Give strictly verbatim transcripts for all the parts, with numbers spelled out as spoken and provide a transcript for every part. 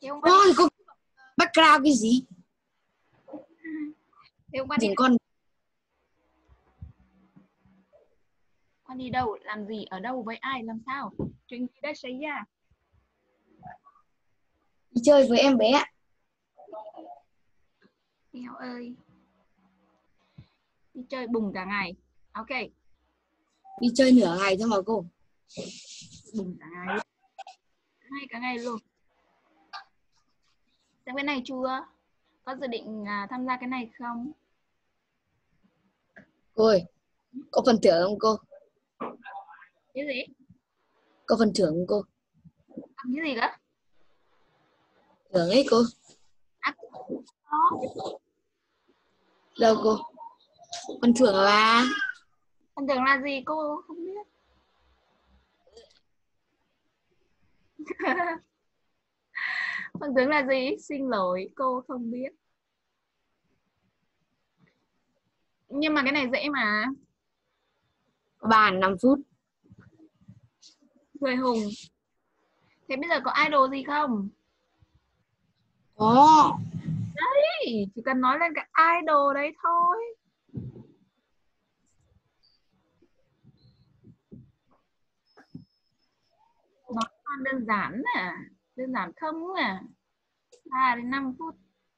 Thế hôm qua Ôi, đi... cô background cái gì? Thế hôm qua đi... Nhìn con Con đi đâu, làm gì, ở đâu, với ai, làm sao? Chuyện gì đã xảy ra? đi chơi với em bé ạ. Eo ơi. Đi chơi bùng cả ngày. Ok. Đi chơi nửa ngày thôi mà cô. Bùng cả ngày. Cả ngày cả ngày luôn. Xem cái này chưa? Có dự định à, tham gia cái này không? Cô ơi, có phần thưởng không cô? Cái gì? Có phần thưởng không cô? Làm cái gì cơ? Thưởng ấy cô. À, có. Đâu cô? Phần thưởng là Phần thưởng là gì cô không biết. Phần thưởng là gì? Xin lỗi, cô không biết. Nhưng mà cái này dễ mà. ba năm phút. Người hùng. Thế bây giờ có idol gì không? Có. Đấy, chỉ cần nói lên cái idol đấy thôi. Nói con đơn giản à? Đơn giản không à? ba đến năm phút.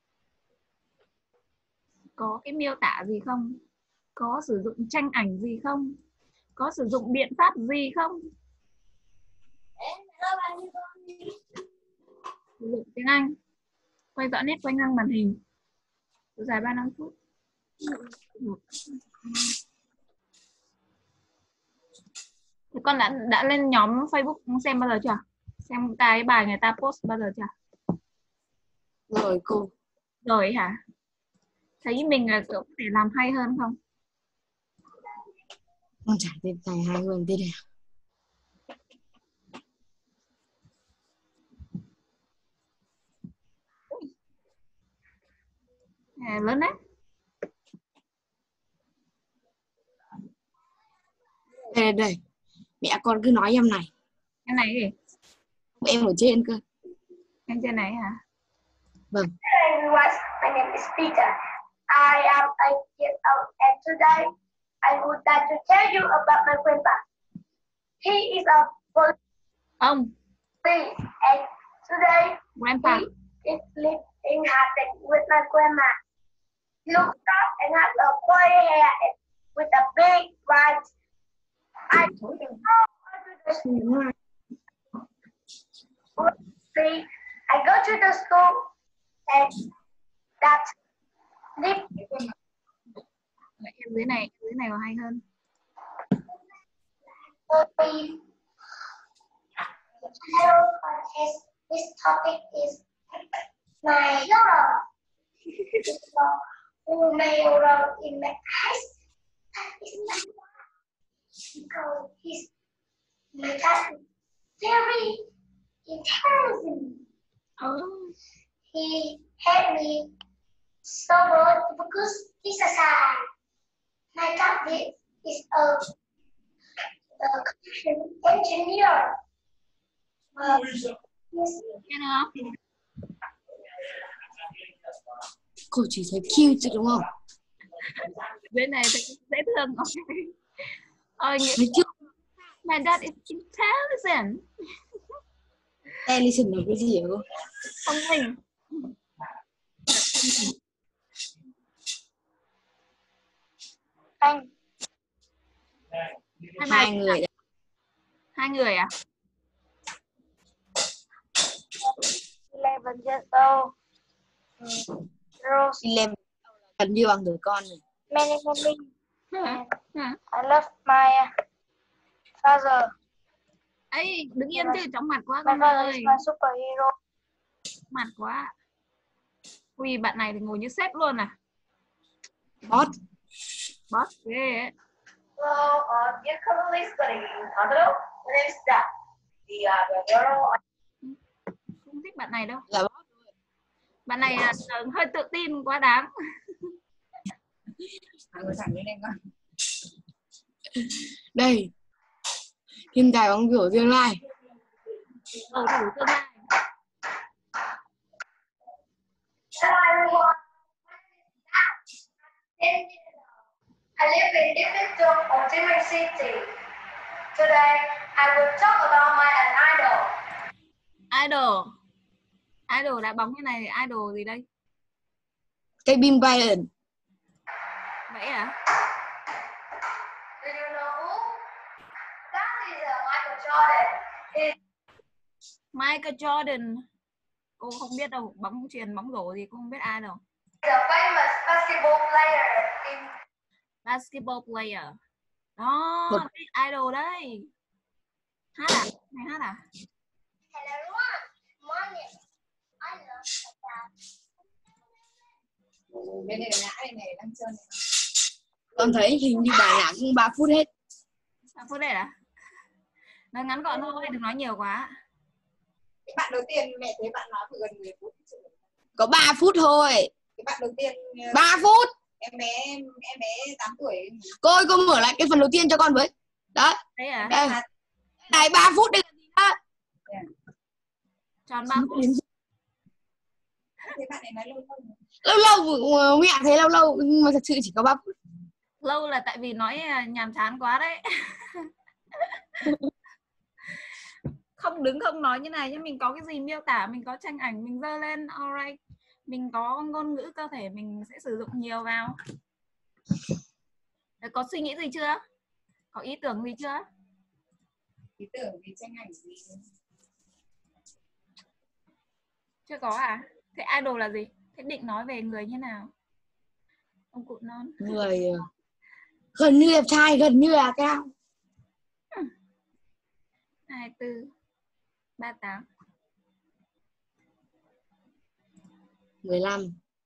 Có cái miêu tả gì không? Có sử dụng tranh ảnh gì không? Có sử dụng biện pháp gì không? Sử dụng tiếng Anh. Quay rõ nét quanh ngang màn hình. Dài ba năm phút. Thế con đã đã lên nhóm Facebook xem bao giờ chưa? Xem cái bài người ta post bao giờ chưa? Rồi cô. Rồi hả? Thấy mình là có thể làm hay hơn không? Con trả tiền tài hai người tên này. À, lớn đấy. Đây đây đây. Mẹ con cứ nói em này. Cái này gì? Em ở trên cơ. Em trên này hả? Vâng. Hello everyone, my name is Peter. I am eight years old and today I would like to tell you about my grandpa. He is a police Ông. and today Grandpa. he is living happy with my grandma. He looks up and has a curly hair with a big white eye. I go to the school and that live. Em dưới này, dưới này còn hay hơn. Hello, this topic is my hero. Who may roll in my eyes? That is my dad. Because he's my dad is very intelligent. Oh. He helped me so much because he's a science. My dad is, is a, a computer engineer. Uh, he's, Nghe được không? Cô chỉ thấy cute chứ đúng không? Dưới này thì dễ thương. Ôi, Thấy chưa? my dad is intelligent. Intelligent là cái gì hả cô? Thông minh. anh Hai, Hai người. Hai người à? eleven years old. Rose. Eleven gần như bằng tuổi con rồi. Many, many. Hả? Hả? I love my father. Ấy, đứng yên chứ, chóng mặt quá My con father ơi. is my superhero. Mặt quá. Ui, bạn này thì ngồi như sếp luôn à? Boss. Boss ghê ấy. Hello, uh, dear colleagues, good evening. Hello, my name is Dan. The uh, the hero. Không thích bạn này đâu. Là boss. Bạn này là uh, hơi tự tin quá đáng. Đây. Thiên tài bóng rổ tương lai. Cầu thủ tương lai. I live in district of Ho Chi Minh City. Today, I will talk about my idol. Idol. Idol đá bóng như này, idol gì đây? Kevin Bryant. Vậy à? Do you know who? That is uh, Michael Jordan. He Michael Jordan. Cô không biết đâu, bóng chuyền, bóng rổ gì cô không biết ai đâu. is a famous basketball player in Basketball player. Đó, Một- cái idol đây. Hát à? Này hát à? Hello everyone. My name I love that. Bên này là ngã đây này đang chơi này. Con thấy hình như bài nhạc cũng ba phút hết. À, phút đây à? Nói ngắn gọn thôi, đừng nói nhiều quá. Cái bạn đầu tiên mẹ thấy bạn nói vừa gần mười phút. Có ba phút thôi. Cái bạn đầu tiên ba phút. em bé em bé tám tuổi. Cô ơi, cô mở lại cái phần đầu tiên cho con với. Đó. Đấy à? Đây. Này ba phút đây là gì đó? Tròn ba phút. Thế bạn này nói lâu lâu. Lâu lâu mẹ thấy lâu lâu nhưng mà thật sự chỉ có ba phút. Lâu là tại vì nói nhàm chán quá đấy. Không đứng không nói như này, nhưng mình có cái gì miêu tả, mình có tranh ảnh, mình dơ lên, alright. Mình có ngôn ngữ cơ thể, mình sẽ sử dụng nhiều vào. Có suy nghĩ gì chưa? Có ý tưởng gì chưa? Ý tưởng gì, tranh ảnh gì? Chưa có à? Thế idol là gì? Thế định nói về người như nào? Ông cụ non. Người gần như đẹp trai, gần như là cao. hai tư ba tám mười lăm.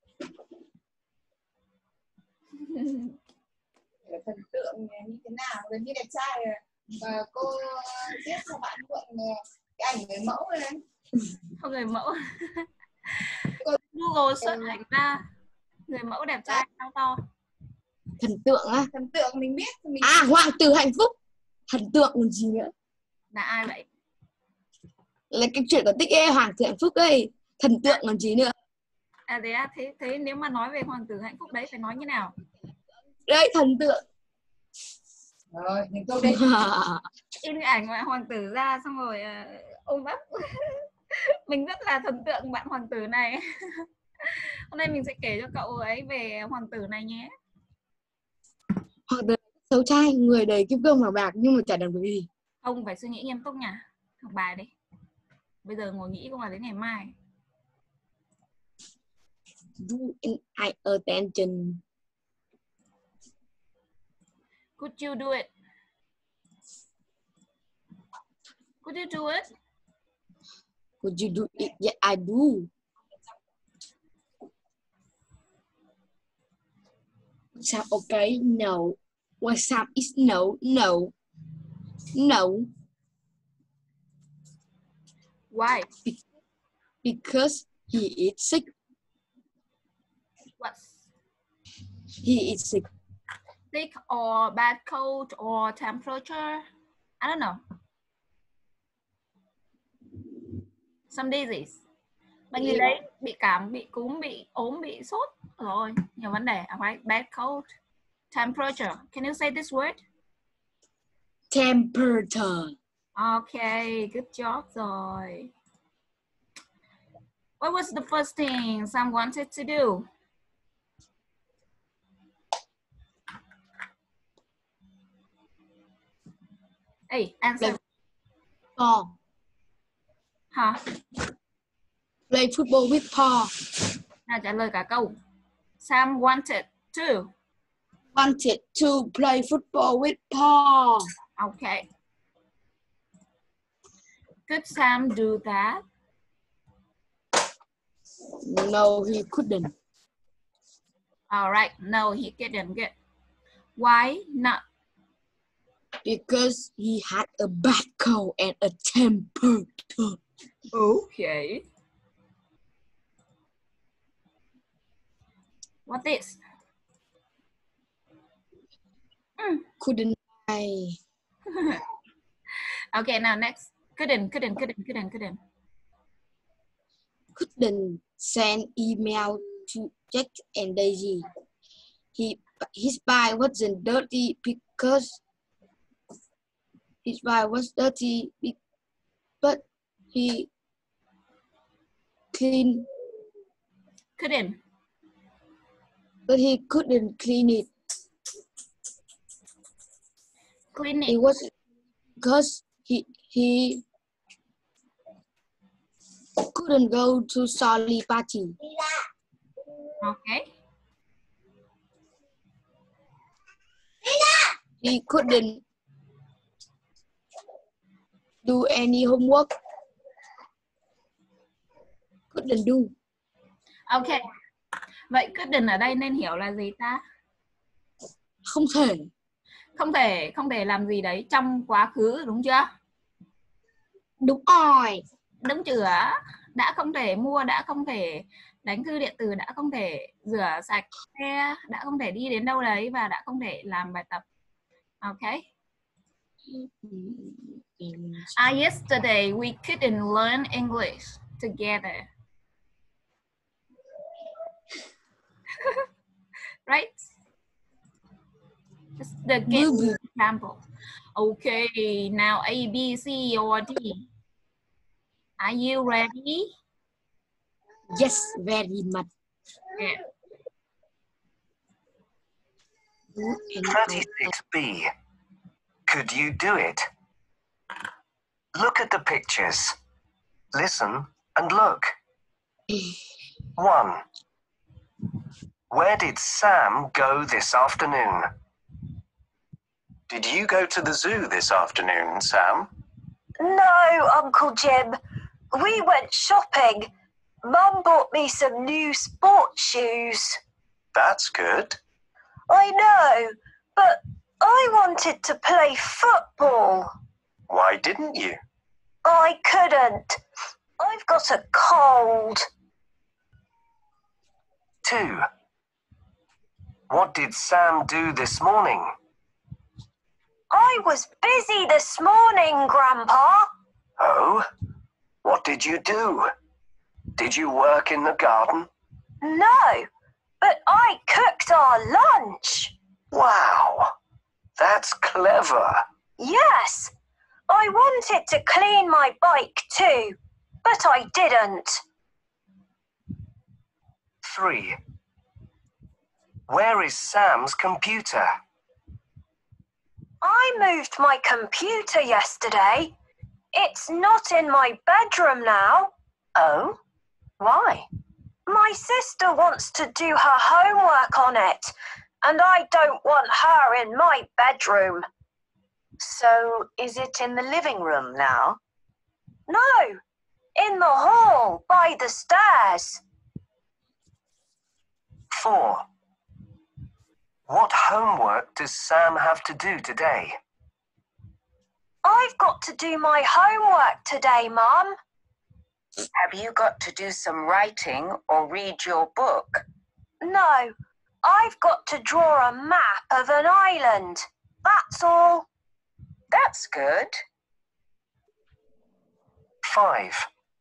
Thần tượng như thế nào, gần như đẹp trai. Và cô viết cho bạn mượn cái ảnh người mẫu này. Không, người mẫu. Google search ảnh ra người mẫu đẹp trai cao to. Thần tượng á. Thần tượng mình biết mình... À, hoàng tử hạnh phúc. Thần tượng còn gì nữa? Là ai vậy? Là cái chuyện của tích e hoàng tử hạnh phúc ấy. Thần tượng còn gì nữa? À thế, à, thế thế nếu mà nói về hoàng tử hạnh phúc đấy phải nói như nào? Đấy, thần tượng. Rồi, mình câu đây. In cái ảnh mà hoàng tử ra xong rồi uh, ôm ấp. Mình rất là thần tượng bạn hoàng tử này. Hôm nay mình sẽ kể cho cậu ấy về hoàng tử này nhé. Hoàng tử xấu trai, người đầy kim cương màu bạc nhưng mà chả làm được gì. Không, phải suy nghĩ nghiêm túc nha. Học bài đi. Bây giờ ngồi nghĩ không là đến ngày mai. Do and I attention. Could you do it? Could you do it? Could you do it? Yeah, I do. Sao okay? No. What's up is no, no, no. Why? Because he is sick. What? He is sick. Sick or bad cold or temperature? I don't know. Some disease. Bệnh gì đấy? Bị cảm, bị cúm, bị ốm, bị sốt. Rồi, nhiều vấn đề. Alright, bad cold. Temperature. Can you say this word? Temperature. Okay, good job rồi. What was the first thing Sam wanted to do? Hey, answer. Paul. Hả? Play football with Paul. Nào trả lời cả câu. Sam wanted to. Wanted to play football with Paul. Okay. Could Sam do that? No, he couldn't. All right. No, he couldn't. Good. Why not? Because he had a bad cold and a temperature. Okay. What is? Mm. Couldn't I? Okay, now next. Couldn't, couldn't, couldn't, couldn't, couldn't. Couldn't send email to Jack and Daisy. He his bike wasn't dirty because his bike was dirty, but he clean, Couldn't. but he couldn't clean it. Clean it. It was because he he couldn't go to Sally party. Okay. He couldn't do any homework. Couldn't do. Okay. Vậy couldn't ở đây nên hiểu là gì ta? Không thể. Không thể, không thể làm gì đấy trong quá khứ, đúng chưa? Đúng rồi. Đúng chưa? Đã không thể mua, đã không thể đánh thư điện tử, đã không thể rửa sạch xe, đã không thể đi đến đâu đấy và đã không thể làm bài tập. Okay. Ah, yesterday we couldn't learn English together. Right? Just the game example. Okay, now A, B, C, or D. Are you ready? Yes, very much. Yeah. thirty-six B. Could you do it? Look at the pictures. Listen and look. One. Where did Sam go this afternoon? Did you go to the zoo this afternoon, Sam? No, Uncle Jim. We went shopping. Mum bought me some new sports shoes. That's good. I know, but I wanted to play football. Why didn't you? I couldn't. I've got a cold. Two. What did Sam do this morning? I was busy this morning, Grandpa. Oh? What did you do? Did you work in the garden? No, but I cooked our lunch. Wow, that's clever. Yes, I wanted to clean my bike too, but I didn't. Three. Where is Sam's computer? I moved my computer yesterday. It's not in my bedroom now. Oh? Why? My sister wants to do her homework on it, and I don't want her in my bedroom. So, is it in the living room now? No, in the hall by the stairs. Four. What homework does Sam have to do today? I've got to do my homework today, Mum. Have you got to do some writing or read your book? No, I've got to draw a map of an island. That's all. That's good. Five.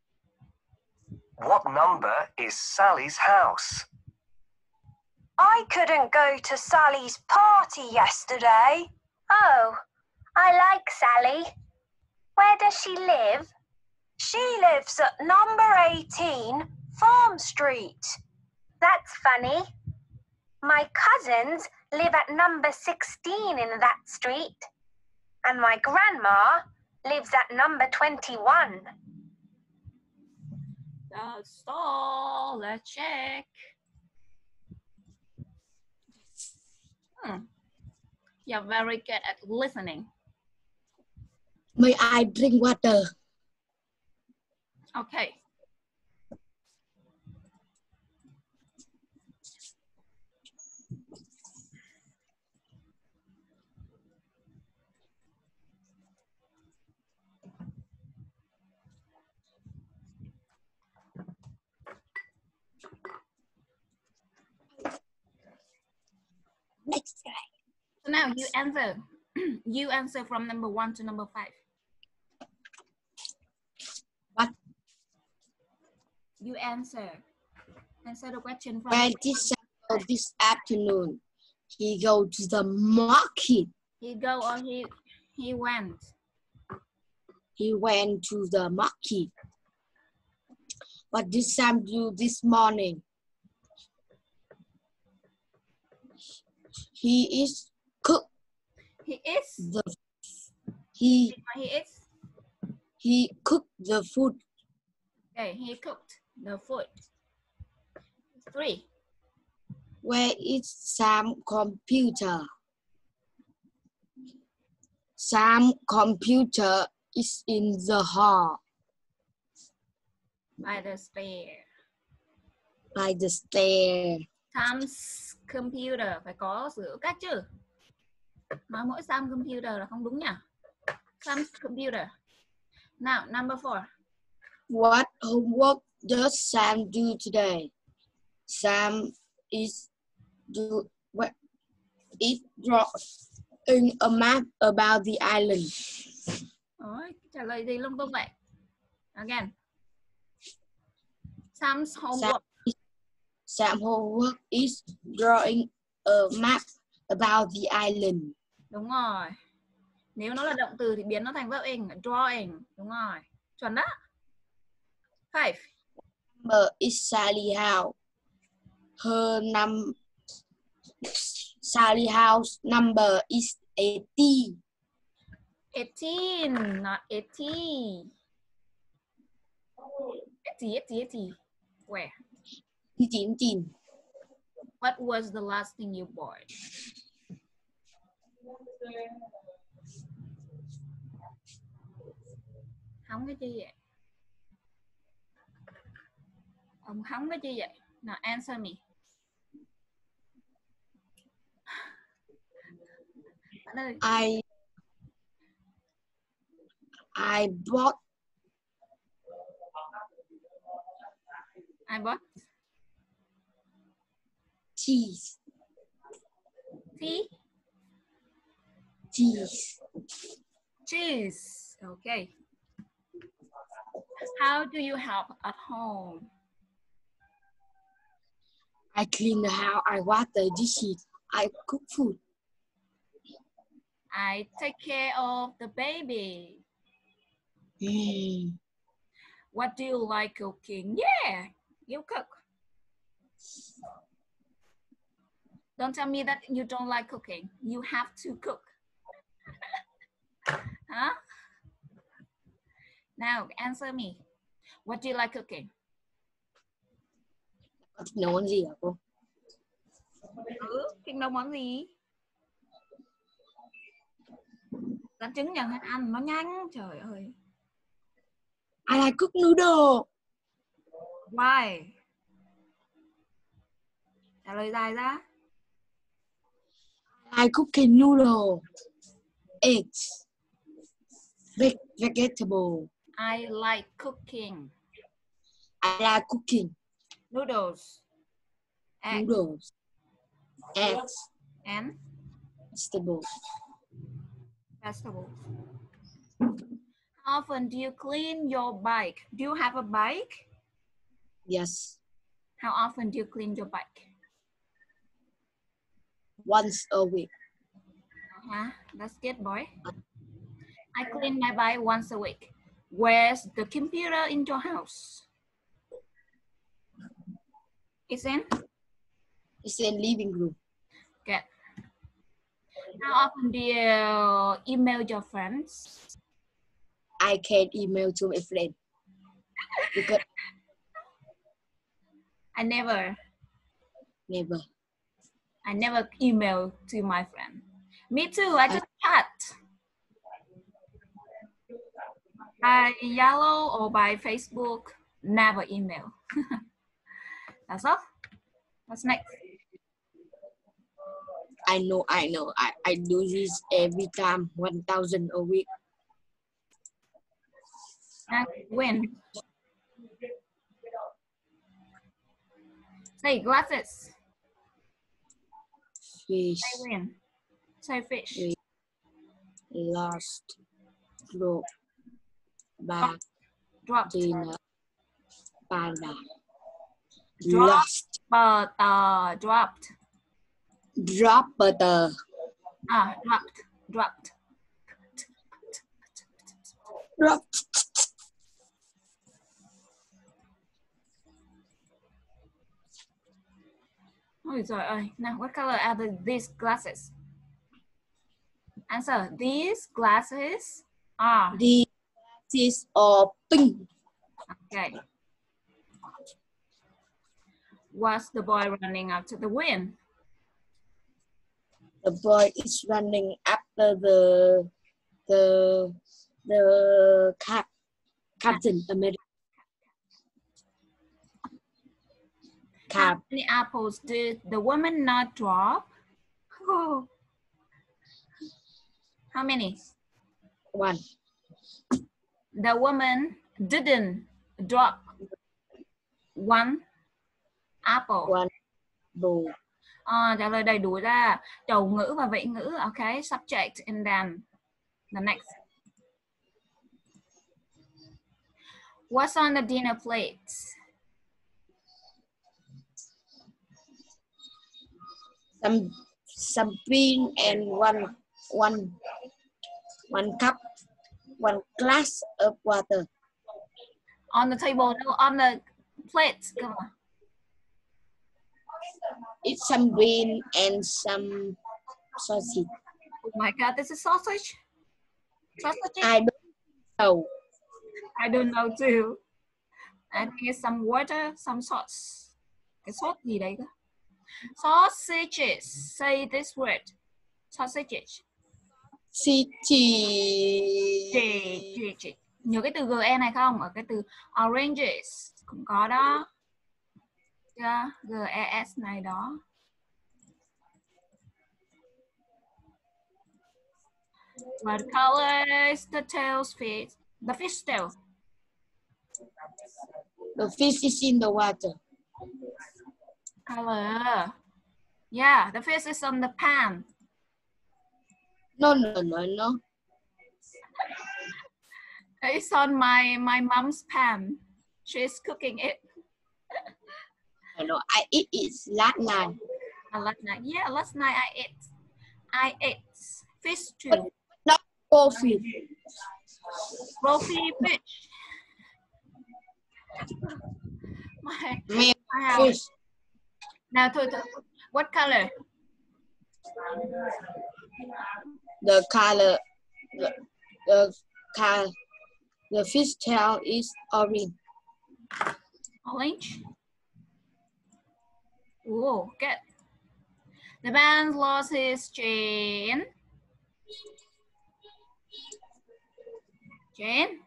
What number is Sally's house? I couldn't go to Sally's party yesterday. Oh, I like Sally. Where does she live? She lives at number eighteen, Farm Street. That's funny. My cousins live at number sixteen in that street. And my grandma lives at number twenty-one. That's all. Let's check. Hmm. You're very good at listening. May I drink water? Okay. Next guy. So now you answer. You answer from number one to number five. What? You answer. Answer the question from Where did Sam go this afternoon? He go to the market. He go or he he went. He went to the market. What did Sam do this morning? He is cook He is. the he He is. he cooked the food. Okay, he cooked the food. Three. Where is Sam's computer? Sam's computer is in the hall By the stair. by the stair. Sam's computer phải có sự cách chứ. Nói mỗi Sam's computer là không đúng nhỉ? Sam's computer. Now, number four. What homework does Sam do today? Sam is do what is drawing a map about the island. Ôi, trả lời gì lung tung vậy? Again. Sam's homework. Sam's homework is drawing a map about the island. Đúng rồi. Nếu nó là động từ thì biến nó thành verb ing, drawing. Đúng rồi. Chuẩn đó. Five. Number is Sally House. Her num Sally House number is eighty. eighteen, not eighty. eighty, eighty, eighty. Where? Chín chín. What was the last thing you bought? Hóng cái chi vậy? Ông hóng cái chi vậy? Nào, answer me. Bạn ơi. I I bought I bought cheese. tea, Cheese. cheese. Okay. How do you help at home? I clean the house. I wash the dishes. I cook food. I take care of the baby. Mm. What do you like cooking? Yeah, you cook. Don't tell me that you don't like cooking. You have to cook. Huh? Now, answer me. What do you like cooking? Con thích nấu món gì hả cô? Ừ, thích nấu món gì? Rán trứng chẳng hạn, ăn nó nhanh. Trời ơi. I like cook noodle. Why? Trả lời dài ra. I like cooking noodle. Eggs. Veg vegetable. I like cooking I like cooking noodles, eggs, noodles. Eggs. and Vegetables. vegetables. How often do you clean your bike? Do you have a bike? Yes. How often do you clean your bike? Once a week. Uh-huh. That's good, boy. I clean my bike once a week. Where's the computer in your house? It's in? It's in living room. Good. How often do you email your friends? I can email to my friend. Because I never, never. I never email to my friend. Me too, I just chat. By Yellow or by Facebook, never email. That's all. What's next? I know, I know. I, I do this every time. one thousand a week. Next, when? Say glasses. Fish. Say when. Say fish. Fish. Lost. Drop. Back. Dropped. Dinner. Panda. Drop. Lost. But uh, dropped. Drop butter. À, dropped, dropped. Drop. Ôi trời ơi. Now, what color are the, these glasses? Answer. These glasses are. The glasses are pink. Okay. Was the boy running after the wind? The boy is running after the the the cap, Captain America. How Cap. many apples did the woman not drop? Oh. How many? One. The woman didn't drop one apple. One. Bồ. À, trả lời đầy đủ ra đầu ngữ và vị ngữ. Okay, subject and then the next. What's on the dinner plate? Some some bean and one one one cup, one glass of water. On the table, no, on the plate. Come on. It's some bean and some sausage. Oh my God, this is sausage? Sausage? I don't know. I don't know too. I think it's some water, some sauce. Cái sốt gì đấy cơ? Sausages. Say this word. Sausages. City. Chị, chị, chị. Nhớ cái từ ge này không? Ở cái từ oranges cũng có đó. Yeah, ges này đó. What color is the tail's fish? The fish tail. The fish is in the water. Color. Yeah, the fish is on the pan. No, no, no, no. It's on my my mom's pan. She's cooking it. I know. I eat it last night. Uh, last night. Yeah, last night I ate. I ate fish too. But not coffee. Rofi fish. My, Milk I have. fish. Now, thôi, thôi. What color? The color, the, the color, the fish tail is orange. Orange. Oh, good. The man lost his chain. Chain.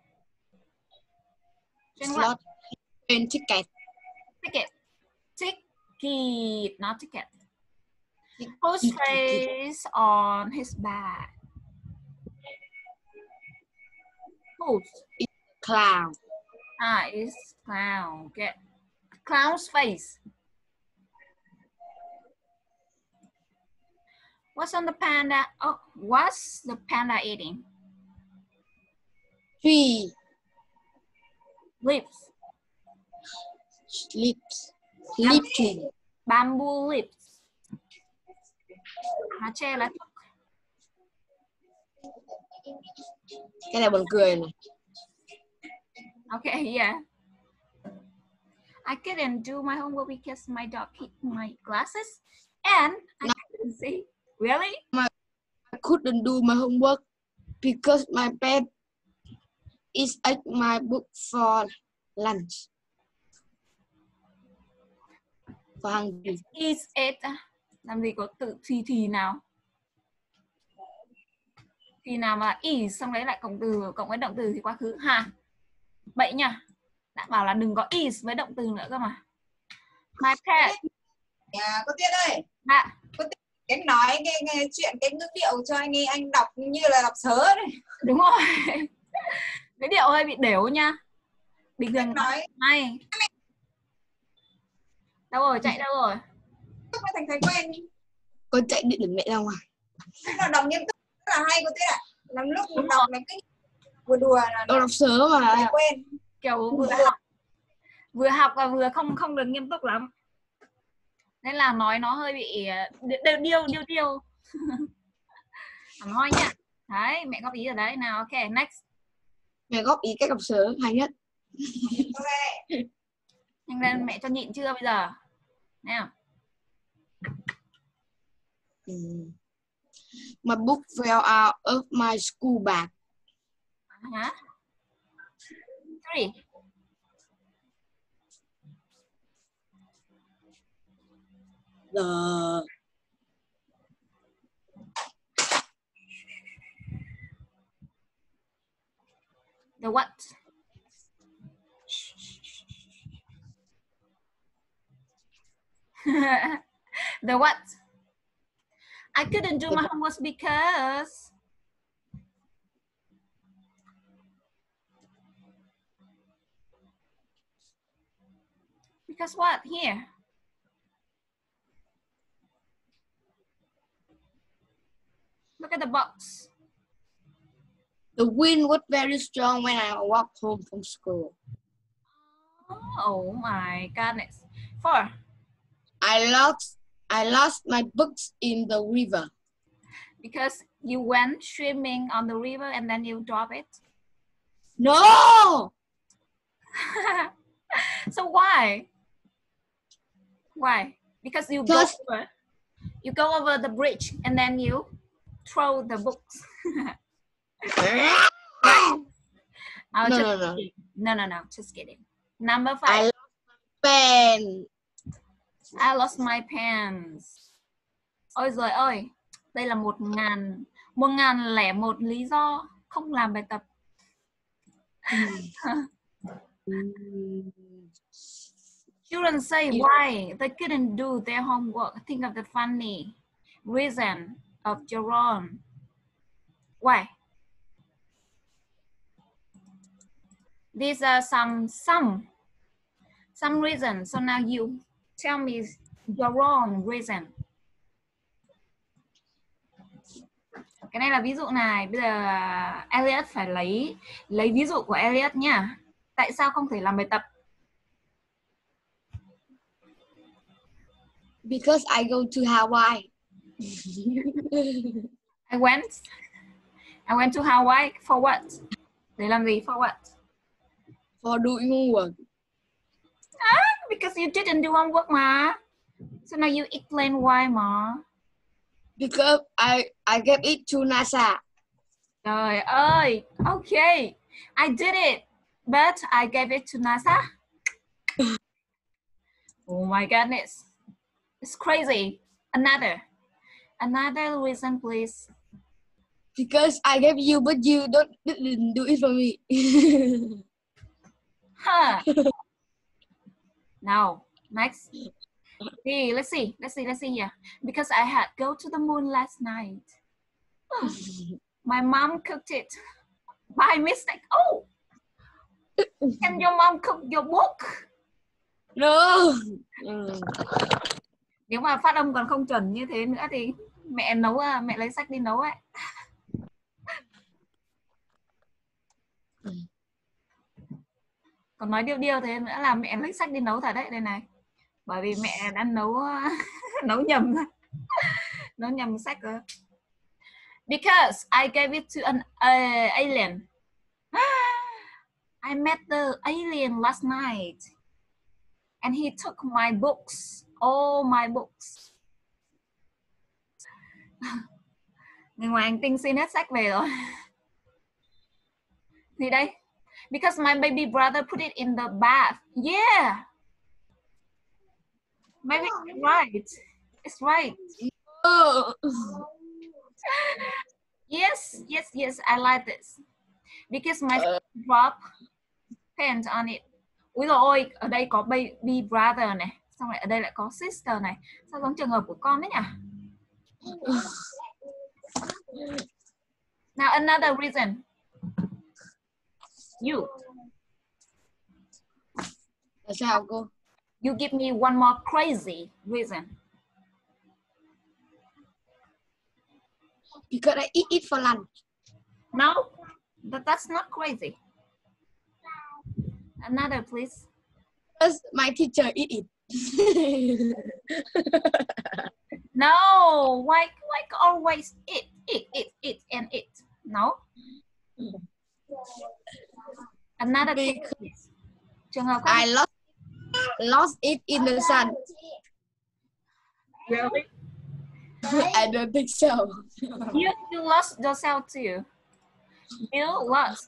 Chain what? Slot and ticket. Ticket. Ticket, not ticket. Whose face on his back? Whose? Clown. Ah, it's clown. Get clown's face. What's on the panda? Oh, what's the panda eating? Tree. Lips. Lips. Lip tree. Bamboo lips. Lá tre, lá trúc. Cái này buồn cười này. Okay, yeah. I couldn't do my homework because my dog hit my glasses and I No. couldn't see. Really? I couldn't do my homework because my pet is ate my book for lunch. For hungry. Is it? Làm gì có tự thì thì nào? Thì nào mà is xong đấy lại cộng từ cộng với động từ thì quá khứ ha. Bậy nha. Đã bảo là đừng có is với động từ nữa cơ mà. My pet. À, cô Tuyết ơi, Dạ. em nói cái, cái chuyện cái ngữ điệu cho anh ấy, anh đọc như là đọc sớ đấy. Đúng rồi. Cái điệu hơi bị đểu nha. Bình thường Anh nói này. Đâu rồi, chạy đâu rồi? mới thành thói quen. Con chạy đi đừng mẹ ra ngoài. Thế là đọc nghiêm túc rất là hay cô Tuyết ạ. Làm lúc mình đọc này cứ vừa đùa là Con đọc sớ mà. thói quen. Kiểu vừa học vừa học và vừa không không được nghiêm túc lắm. Nên là nói nó hơi bị điêu điêu điêu điêu. Hẳn hoi nha. Đấy, mẹ góp ý ở đấy nào. Ok, next. Mẹ góp ý cách đọc sớm hay nhất. Nhanh lên, mẹ cho nhịn chưa bây giờ. Nào. Mm. My book fell out of my school bag. Hả? Three. The The what? The what? I couldn't do my homework because because what here? Look at the box. The wind was very strong when I walked home from school. Oh my goodness. Four. I lost I lost my books in the river. Because you went swimming on the river and then you drop it? No! So why? Why? Because you go Because- over, you go over the bridge and then you throw the books. Oh, No, just no, no. kidding. No, no, no, just kidding. Number I five. lost my pen. I lost my pants. Ôi giời ơi, đây là một ngàn, một ngàn lẻ một lý do không làm bài tập. Mm. Children say Yeah. why they couldn't do their homework. Think of the funny reason of Jerome. Why? These are some some some reasons. So now you tell me your wrong reason. Cái này là ví dụ này. Bây giờ Elliot phải lấy lấy ví dụ của Elliot nha. Tại sao không thể làm bài tập? Because I go to Hawaii. I went I went to Hawaii for what? Để làm gì? For what? For doing homework. Because you didn't do homework mà. So now you explain why mà. Because I I gave it to NASA. Trời ơi, okay, I did it, but I gave it to NASA. Oh my goodness, it's crazy. Another, another reason, please. Because I gave you, but you don't didn't do it for me. Huh? Now, next. See, let's see, let's see, let's see here. Because I had go to the moon last night. My mom cooked it by mistake. Oh, can your mom cook your book? No. Mm. Nếu mà phát âm còn không chuẩn như thế nữa thì mẹ nấu, mẹ lấy sách đi nấu ấy. Còn nói điêu điêu thế nữa là mẹ lấy sách đi nấu thật đấy đây này. Bởi vì mẹ đã nấu nấu nhầm nấu nhầm sách rồi. Because I gave it to an uh, alien. I met the alien last night and he took my books, all my books. Người ngoài hành tinh xin hết sách về rồi. Gì đây? Because my baby brother put it in the bath. Yeah. Maybe it's right. It's right. Oh. Yes, yes, yes, I like this. Because my uh, drop paint on it. Úi dồi ôi, ở đây có baby brother này. Xong rồi ở đây lại có sister này. Sao giống trường hợp của con đấy nhỉ? Now another reason. You. Là sao cô? You give me one more crazy reason. Because I eat it for lunch. No, but that's not crazy. Another, please. Because my teacher eat it. No, why why always it, it, it, it, and it? No. Another case. Trường hợp khác. I lost lost it in the sun. Really? I don't think so. You, you lost yourself too. You lost.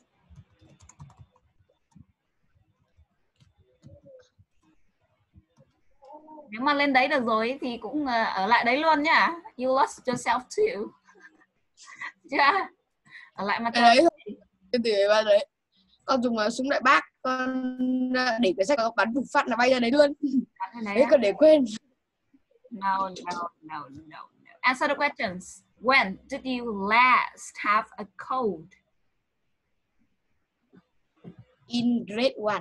Nếu mà lên đấy được rồi thì cũng uh, ở lại đấy luôn nhá. You lost yourself too. Chưa? Ở lại mà Đấy, cái từ ba đấy. Con dùng uh, súng đại bác, con uh, để cái sách của con bắn bùng phát là bay ra đấy luôn. Đấy, con để quên. No, no, no, no, no. Answer the questions. When did you last have a cold? In grade one.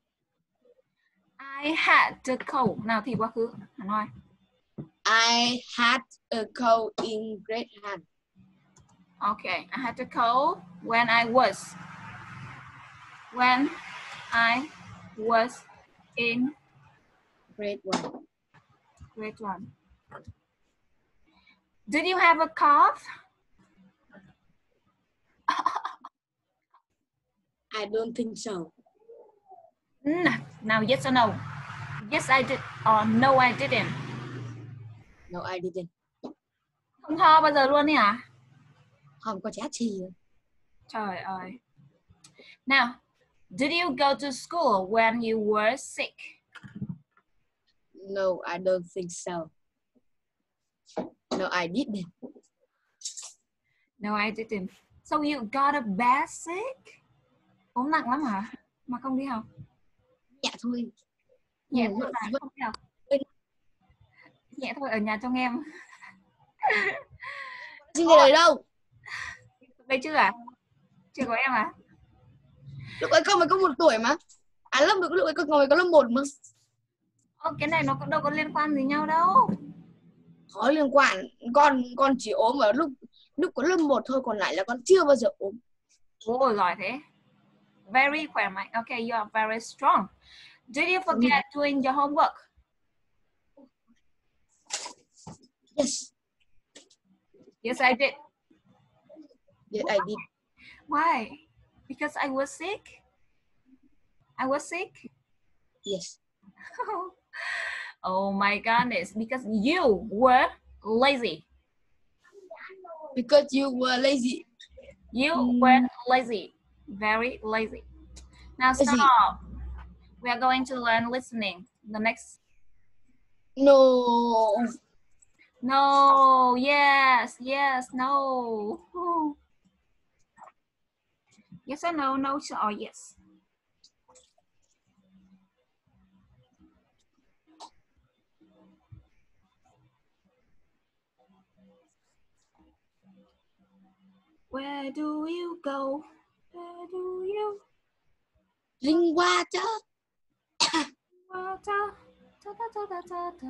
I had the cold. Nào thì quá khứ. Nói. I had a cold in grade one. Okay, I had the cold when I was when I was in grade one. Grade one. Did you have a cough? I don't think so. Mm, now, yes or no? Yes, I did. Or no, I didn't. No, I didn't. Không ho bao giờ luôn đi hả? Không có chát gì. Trời ơi. Now, did you go to school when you were sick? No, I don't think so. No, I didn't. No, I didn't. So you got a bad sick? Ốm nặng lắm hả? Mà không đi học? Nhẹ thôi. Nhẹ Ừ, thôi mà vẫn- không đi học. Nhẹ thôi ở nhà trong em. Xin về đời đâu? Đây chưa à? Chưa có em à? Lúc ấy con mới có một tuổi mà. À lớp lúc ấy con mới có lớp một mà. Ô, cái này nó cũng đâu có liên quan gì nhau đâu. Có liên quan. Con con chỉ ốm ở lúc lúc có lớp một thôi, còn lại là con chưa bao giờ ốm. Ồ, giỏi thế. Very khỏe mạnh. Okay, you are very strong. Did you forget doing your homework? Yes. Yes, I did. Yes, I did. Why? Because I was sick? I was sick? Yes. Oh my goodness. Because you were lazy. Because you were lazy. You Mm. were lazy. Very lazy. Now Lazy. stop. We are going to learn listening. The next. No. No. Yes. Yes. No. Ooh. Yes or no? No or yes? Where do you go? Where do you Linh qua chứ. go? Ta, ta, ta, ta, ta, ta, ta.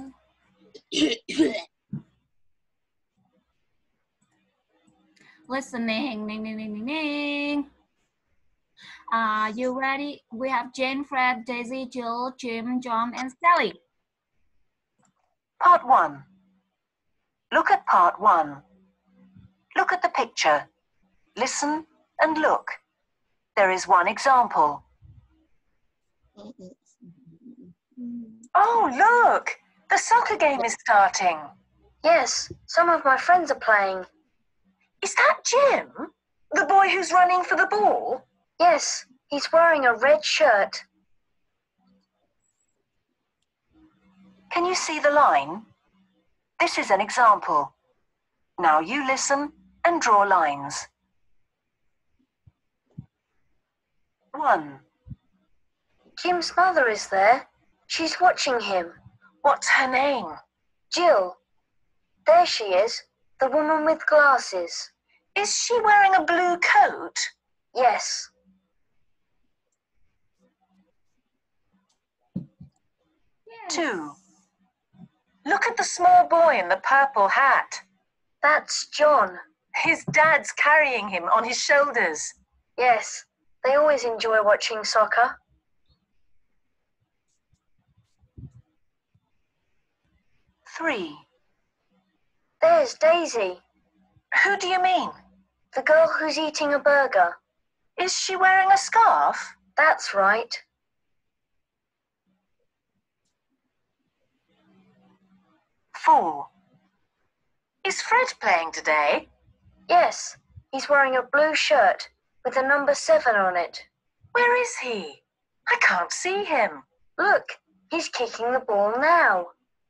Listening, ding, ding, ding, ding, ding. Are you ready? We have Jane, Fred, Daisy, Jill, Jim, John, and Sally. Part one. Look at part one. Look at the picture. Listen and look. There is one example. Oh, look! The soccer game is starting. Yes, some of my friends are playing. Is that Jim? The boy who's running for the ball? Yes, he's wearing a red shirt. Can you see the line? This is an example. Now you listen and draw lines. One. Jim's mother is there. She's watching him. What's her name? Jill. There she is, the woman with glasses. Is she wearing a blue coat? Yes. Two. Look at the small boy in the purple hat. That's John. His dad's carrying him on his shoulders. Yes, they always enjoy watching soccer. Three. There's Daisy, Who do you mean? the girl who's eating a burger. Is she wearing a scarf? That's right. Four. Is Fred playing today? Yes, he's wearing a blue shirt with the number seven on it. Where is he? I can't see him. Look, he's kicking the ball now.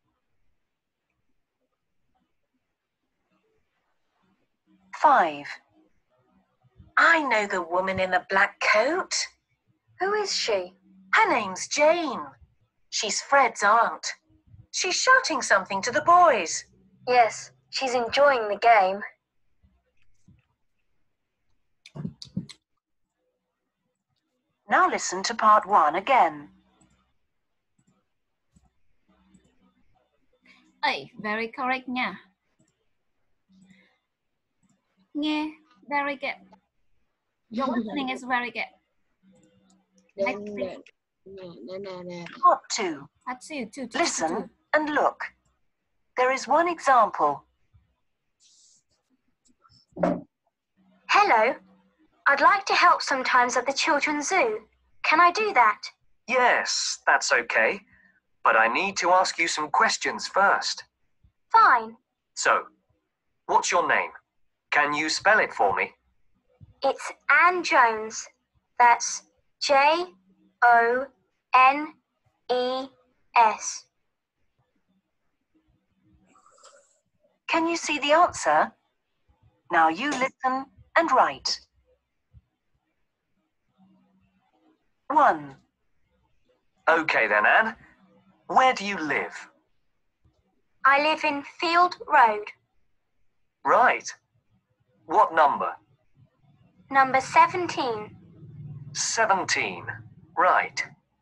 Five. I know the woman in the black coat. Who is she? Her name's Jane. She's Fred's aunt. She's shouting something to the boys. Yes, she's enjoying the game. Now listen to part one again. A, very correct nha. Nghe, very good. Your listening is very good. Nè, Next nè, thing. nè, nè, nè, nè. Part two. That's you, two, two, two, Listen two. and look. There is one example. Hello, I'd like to help sometimes at the children's zoo. Can I do that? Yes, that's okay. But I need to ask you some questions first. Fine. So, what's your name? Can you spell it for me? It's Anne Jones. That's J O N E S. Can you see the answer? Now you listen and write. One. Okay then, Anne. Where do you live? I live in Field Road, Right. What number? number seventeen. Seventeen. Right.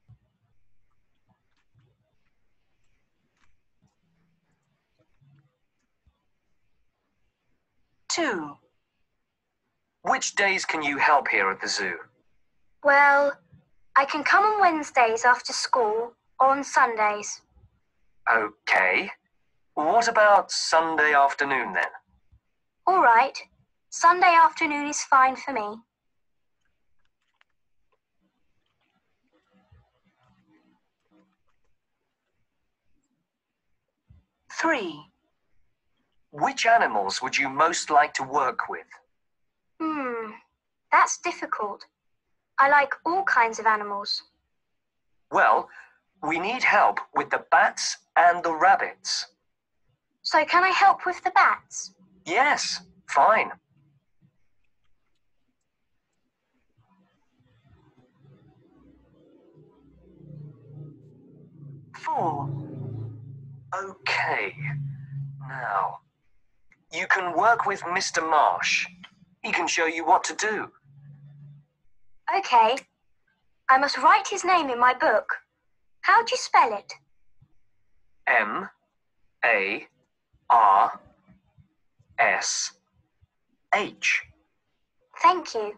Two. Which days can you help here at the zoo? Well, I can come on Wednesdays after school or on Sundays. Okay. What about Sunday afternoon then? All right. Sunday afternoon is fine for me. Three. Which animals would you most like to work with? Hmm, that's difficult. I like all kinds of animals. Well, we need help with the bats and the rabbits. So can I help with the bats? Yes, fine. Four. Okay. Now, you can work with Mister Marsh. He can show you what to do. Okay. I must write his name in my book. How do you spell it? M A R S H. Thank you.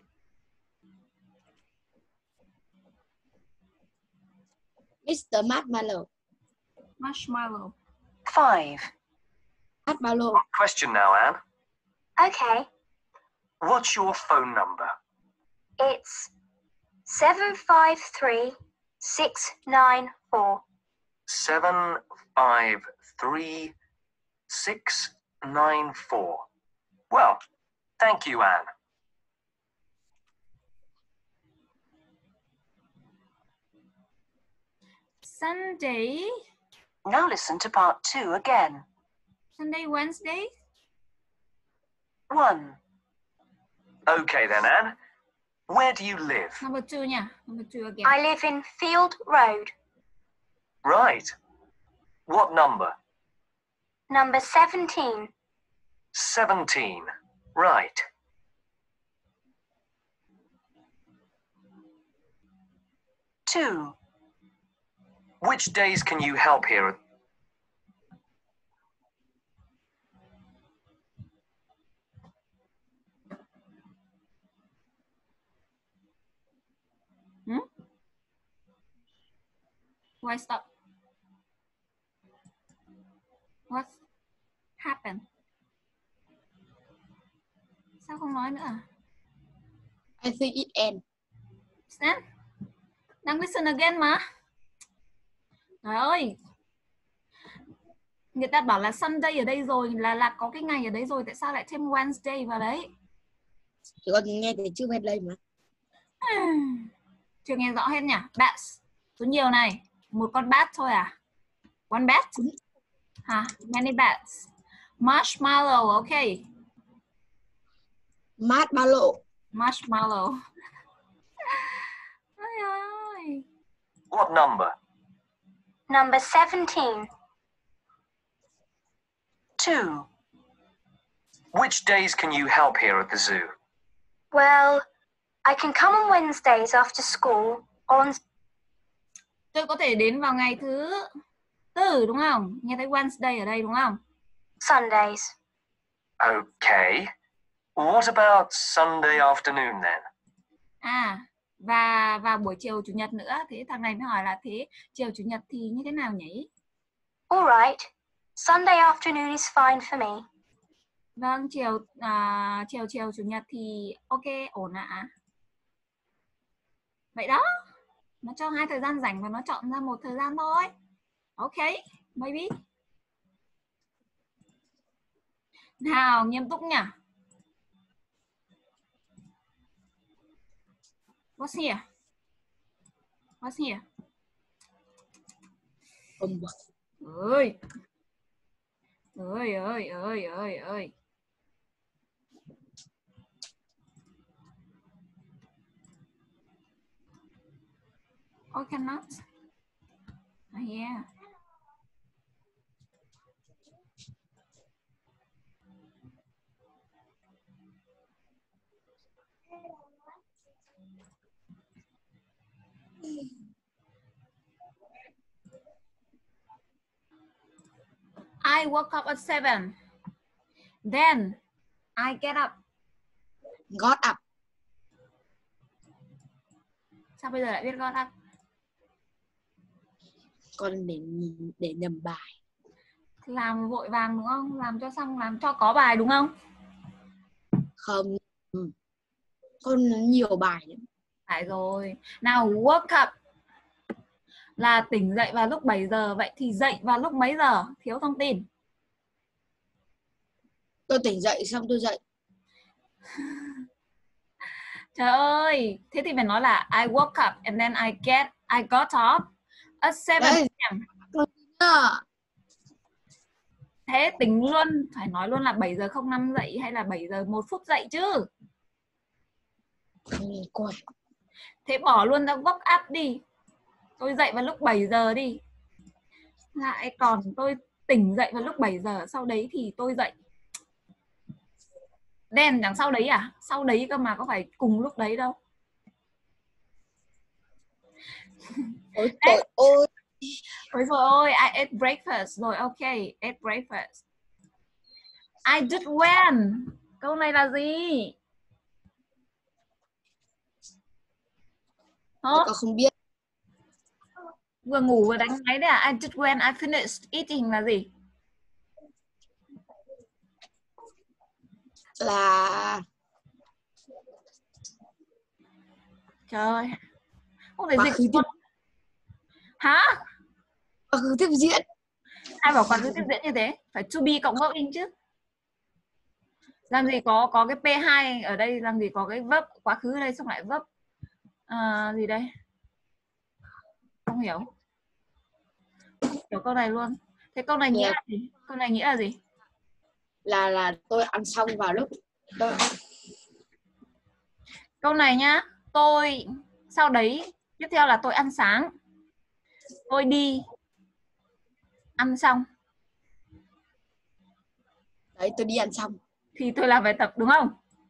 Mister Marshmallow. Marshmallow. Five. Marshmallow. Question now, Anne. Okay. What's your phone number? It's seven five three six nine four. Seven five three six nine four. Well, thank you, Anne. Sunday. Now listen to part two again. Sunday, Wednesday. One. Okay then, Anne. Where do you live? Number two nha. Number two again. I live in Field Road, Right. What number? number seventeen. Seventeen. Right. Two. Which days can you help here? Hmm? Why stop? What happened? Sao không nói nữa à? I think it end. Then, đang listen again mà. Trời ơi. Người ta bảo là Sunday ở đây rồi, là là có cái ngày ở đấy rồi, tại sao lại thêm Wednesday vào đấy? Chỉ còn nghe thì chưa hết đây mà. Chưa nghe rõ hết nhỉ? Bats. Số nhiều này. Một con bat thôi à? One bat? Hả? Many bats. Marshmallow, ok. Marshmallow. Marshmallow. Ôi ơi. What number? Number seventeen. Two. Which days can you help here at the zoo? Well, I can come on Wednesdays after school or on Tôi có thể đến vào ngày thứ tư đúng không? Nghe thấy Wednesday ở đây đúng không? Sundays. Okay. What about Sunday afternoon then? À, và vào buổi chiều chủ nhật nữa. Thế thằng này mới hỏi là thế chiều chủ nhật thì như thế nào nhỉ? All right. Sunday afternoon is fine for me. Vâng, chiều à, chiều chiều chủ nhật thì ok, ổn ạ. Vậy đó. Nó cho hai thời gian rảnh và nó chọn ra một thời gian thôi. Ok, maybe. Nào, nghiêm túc nhỉ. What's here? What's here? Không. Ơi. Ơi ơi ơi ơi ơi. Oh, cannot. Oh, yeah. I woke up at seven. Then I get up. Got up. Sao bây giờ lại biết got up? Con để để nhầm bài. Làm vội vàng đúng không? Làm cho xong, làm cho có bài đúng không? Không. Ừ. Con nhiều bài lắm. Phải rồi. Nào, woke up là tỉnh dậy vào lúc bảy giờ. Vậy thì dậy vào lúc mấy giờ? Thiếu thông tin. Tôi tỉnh dậy xong tôi dậy. Trời ơi, thế thì phải nói là I woke up and then I get I got up at seven a m Thế tính luôn, phải nói luôn là bảy giờ không năm dậy hay là bảy giờ một phút dậy chứ. Coi. Thế bỏ luôn ra woke up đi. Tôi dậy vào lúc bảy giờ đi. Lại còn tôi tỉnh dậy vào lúc bảy giờ, sau đấy thì tôi dậy. Đen đằng sau đấy à? Sau đấy cơ mà, có phải cùng lúc đấy đâu. Ôi trời ơi. Ôi trời ơi, I ate breakfast. Rồi ok, ate breakfast. I did when? Câu này là gì? Hả? Con không biết. Vừa ngủ vừa đánh máy đấy à? I did when I finished eating là gì? Là Trời ơi, không thể quá dịch khứ tiếp. Hả? Quá khứ tiếp diễn. Ai bảo quá khứ tiếp diễn như thế? Phải to be cộng verb in chứ. Làm gì có có cái pê hai ở đây, làm gì có cái verb quá khứ ở đây xong lại verb à, gì đây? Không hiểu. Không hiểu câu này luôn. Thế câu này nghĩa là gì? Câu này nghĩa là gì? Là là tôi ăn xong vào lúc tôi... Câu này nhá, tôi sau đấy tiếp theo là tôi ăn sáng. Tôi đi ăn xong. Đấy, tôi đi ăn xong. Thì tôi làm bài tập đúng không?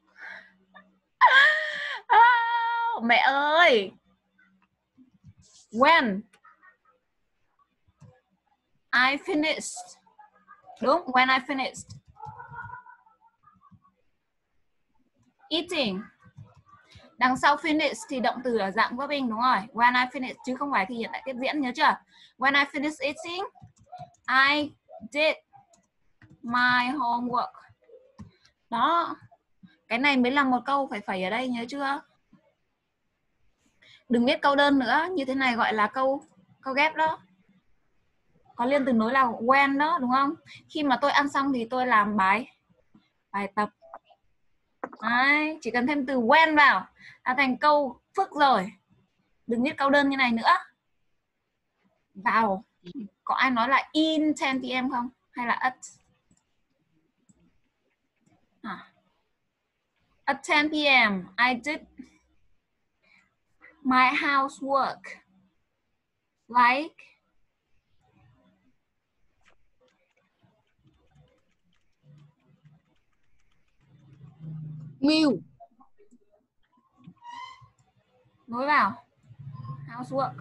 À, mẹ ơi. When I finished. Đúng, when I finished eating. Đằng sau finish thì động từ ở dạng verb in đúng rồi. When I finished chứ không phải thì hiện tại tiếp diễn, nhớ chưa? When I finished eating, I did my homework. Đó. Cái này mới là một câu phải phẩy ở đây, nhớ chưa? Đừng viết câu đơn nữa, như thế này gọi là câu câu ghép đó. Có liên từ nối là when đó, đúng không? Khi mà tôi ăn xong thì tôi làm bài bài tập. Đấy, chỉ cần thêm từ when vào là thành câu phức rồi. Đừng viết câu đơn như này nữa. Vào. Có ai nói là in ten p m không? Hay là at? À. At ten p m I did my housework. Like meal. nối vào housework.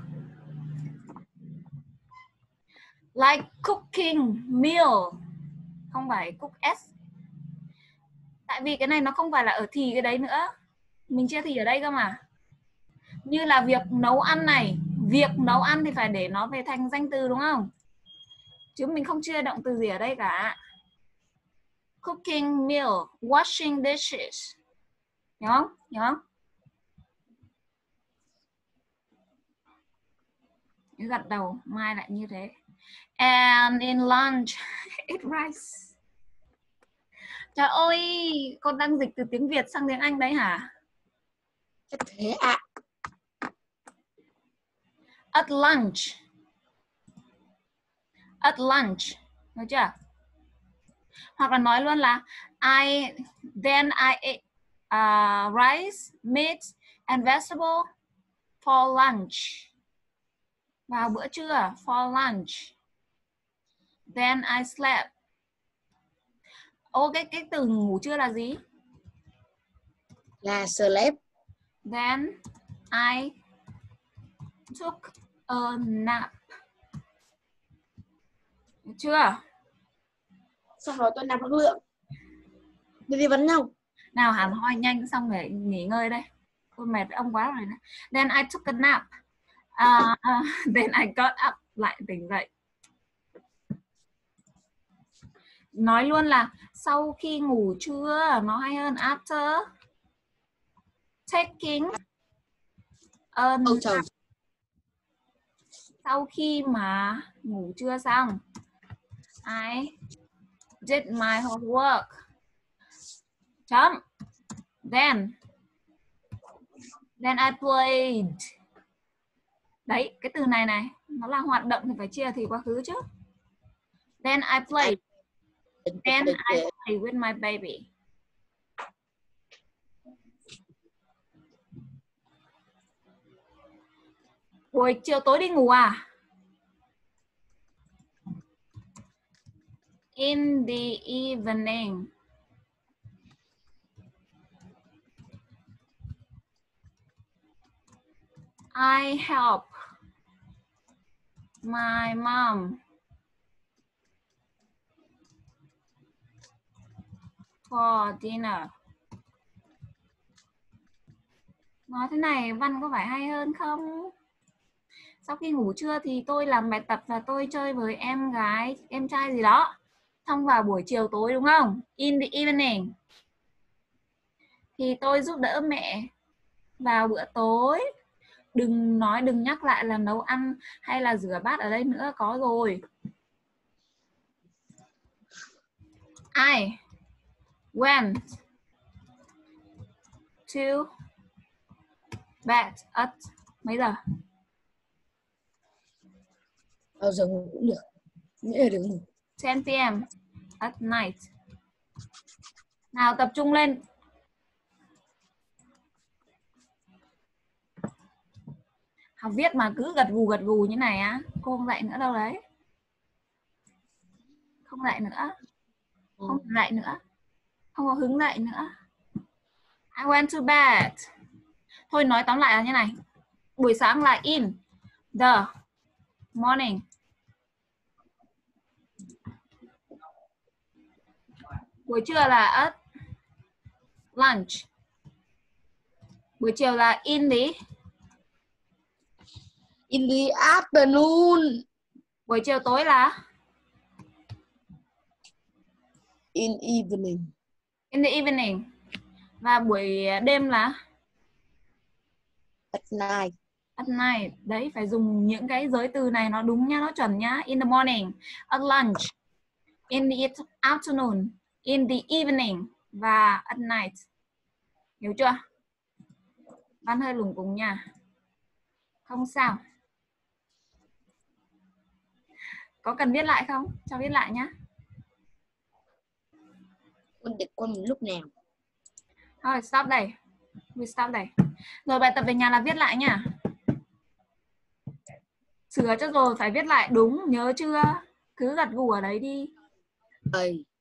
Like cooking meal. Không phải cook s. Tại vì cái này nó không phải là ở thì cái đấy nữa. Mình chia thì ở đây cơ mà. Như là việc nấu ăn này. Việc nấu ăn thì phải để nó về thành danh từ, đúng không? Chứ mình không chia động từ gì ở đây cả. Cooking meal. Washing dishes. Hiểu không? Hiểu không? Gật đầu. Mai lại như thế. And in lunch, eat rice. Trời ơi, con đang dịch từ tiếng Việt sang tiếng Anh đấy hả? Thế ạ. At lunch. At lunch. Được chưa? Hoặc là nói luôn là I then I ate uh, rice, meat and vegetable for lunch. Vào bữa trưa, for lunch. Then I slept. Ô, cái, cái từ ngủ trưa là gì? Là slept. Then I took a nap. Được chưa? Sau đó tôi nạp năng lượng. Đi đi vấn nhau. Nào hẳn hoi nhanh xong để nghỉ ngơi đây. Tôi mệt ông quá rồi. Then I took a nap. Uh, uh, then I got up. Lại tỉnh dậy. Nói luôn là sau khi ngủ trưa, nó hay hơn after taking a nap. Oh, sau khi mà ngủ trưa xong, I did my homework. Chấm. Then Then I played. Đấy, cái từ này này, nó là hoạt động thì phải chia thì quá khứ chứ. Then I played. Then I played with my baby. Buổi chiều tối đi ngủ à? In the evening. I help my mom for dinner. Nói thế này Văn có phải hay hơn không? Sau khi ngủ trưa thì tôi làm bài tập và tôi chơi với em gái, em trai gì đó. Xong vào buổi chiều tối đúng không? In the evening. Thì tôi giúp đỡ mẹ vào bữa tối. Đừng nói, đừng nhắc lại là nấu ăn hay là rửa bát ở đây nữa, có rồi. I went to bed at mấy giờ? Bao giờ ngủ cũng được. Nghĩa là được ngủ. ten p m at night. Nào tập trung lên. Học viết mà cứ gật gù gật gù như này á, cô không dạy nữa đâu đấy. Không dạy nữa. Không dạy nữa. Không có hứng dạy nữa. I went to bed. Thôi nói tóm lại là như này. Buổi sáng là in the morning. Buổi trưa là at lunch. Buổi chiều là in the In the afternoon. Buổi chiều tối là In evening. In the evening. Và buổi đêm là At night. at night. Đấy, phải dùng những cái giới từ này nó đúng nhá, nó chuẩn nhá. In the morning, at lunch, in the afternoon, in the evening và at night. Hiểu chưa? Văn hơi lủng củng nha. Không sao. Có cần viết lại không? Cho viết lại nhá. Con để con một lúc nào. Thôi, stop đây. We stop đây. Rồi bài tập về nhà là viết lại nha. Sửa cho rồi phải viết lại đúng, nhớ chưa? Cứ gật gù ở đấy đi. Thầy.